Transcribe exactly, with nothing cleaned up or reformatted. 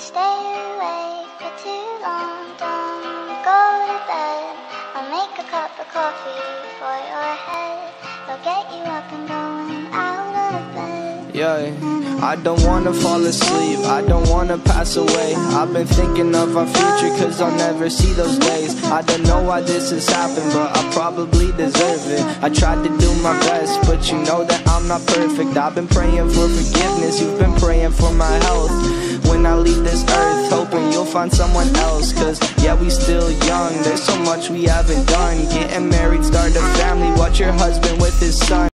stay awake for too long, don't go to bed. I'll make a cup of coffee for your head. I'll get you up and going out of bed. Yeah, I don't wanna fall asleep, I don't wanna pass away. I've been thinking of our future cause I'll never see those days. I don't know why this has happened, but I probably deserve it. I tried to do my best, but you know that I'm not perfect. I've been praying for forgiveness, you've been praying for my health. When I leave this earth, hoping you'll find someone else. Cause yeah, we still young, there's so much we haven't done. Getting married, start a family, watch your husband with his son.